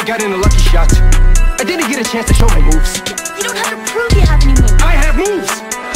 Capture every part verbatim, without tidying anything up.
got in a lucky shot. I didn't get a chance to show my moves. You don't have to prove you have any moves. I have moves.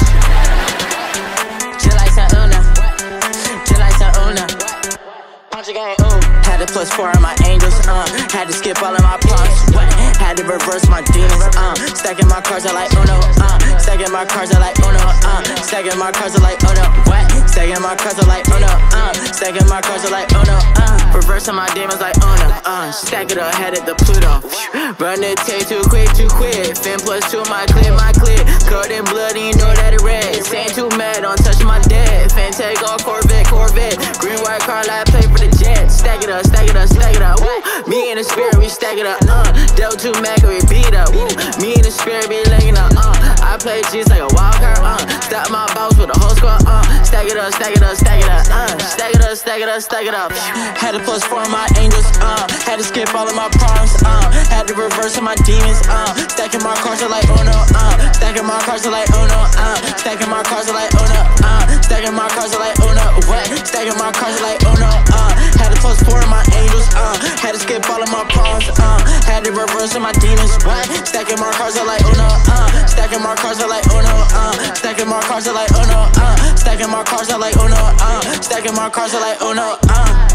Just like Sauna, just like Sauna. Punch again, ooh. Had to plus four on my angels, uh. Had to skip all of my prompts, what? Had to reverse my demons, uh. Stacking my cards are like Uno, uh. Stacking my cards are like Uno, uh. Stacking my cards are like Uno, what? Stacking my cards are like Uno, uh. Stacking my cards are like Uno, uh. Reversing my demons like Uno, uh. Stack it up, headed to Pluto. Run the tape too quick, too quick. Fin plus two, my clip, my clip. Covered in blood, and you know that it red. Ain't too mad, don't touch my dead. Fin take off Corvette, Corvette. Green, white car, like play for the jet. Stack it up, stack it up, stack it up. Woo. Me and the spirit, we stack it up, uh. Devil two Mac, we beat up. Woo. Me and the spirit be linking up, uh. I play G's like a wild card, uh. Stop my boss with a whole squad, uh. Stack it up, stack it up, stack it up, uh. Stack it up, stack it up, stack it up. Had to plus four on my angels, uh. Had to skip all of my problems, uh. Had to reverse on my demons, uh. Stacking my cards are like Uno, uh. Stacking my cards are like Uno, uh. Stacking my cards are like Uno, uh. Stacking my cards are like Uno, what? Stacking my cards are like Uno, uh. Had to plus four on my angels, uh. Had to skip all of my problems, uh. Had to reverse on my demons, what? Stacking my cards are like Uno, uh. Stacking my cards are like Uno, uh. Stacking my cards are like Uno, uh. Stacking my cards are like Uno, uh. Stacking my cards are like Uno, uh.